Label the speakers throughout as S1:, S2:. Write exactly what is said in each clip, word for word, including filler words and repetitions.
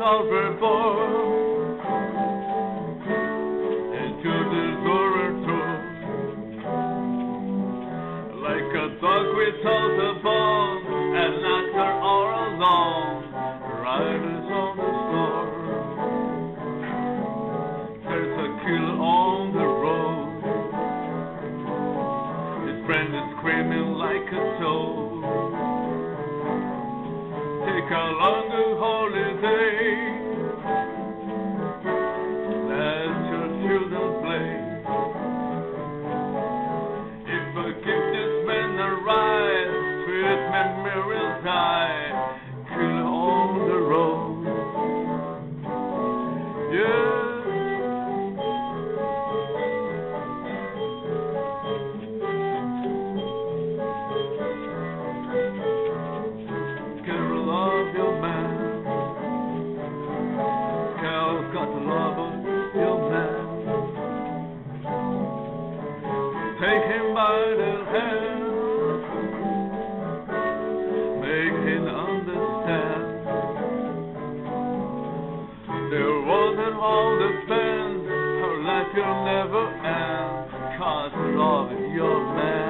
S1: are reborn into this horror truth, like a dog without a bone, an actor all alone, riders on the storm. There's a killer on the road, his friend is screaming like a toad. Take a longer holiday, let your children play. If I give this man a ride, sweet memories die, kill on the road. Yeah. Love your man, Carol's got to love your man. Take him by the hand, make him understand. There wasn't all the plans, her life will never end, 'cause love your man.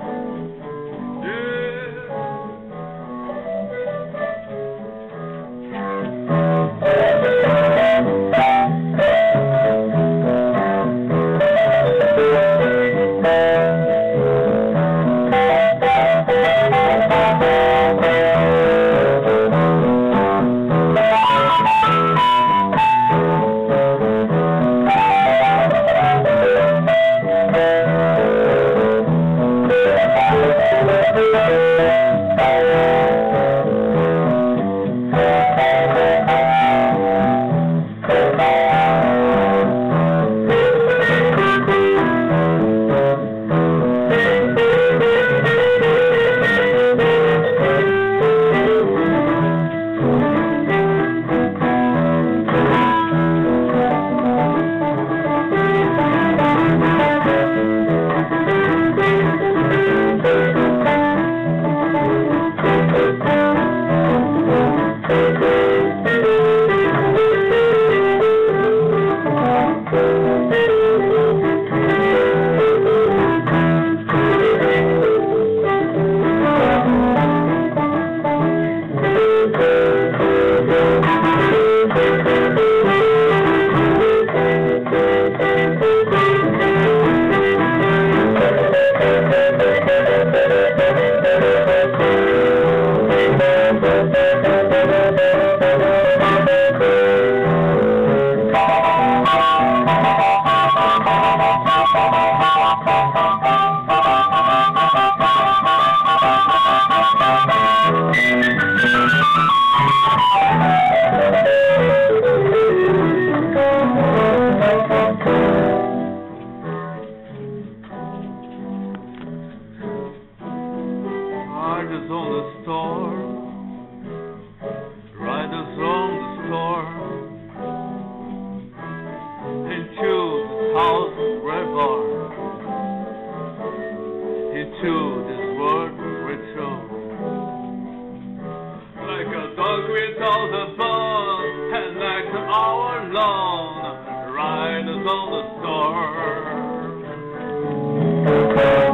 S1: Riders on the storm, riders on the storm, into this house reborn, into this world ritual, like a dog without a bone, and like an hour long, riders on the storm.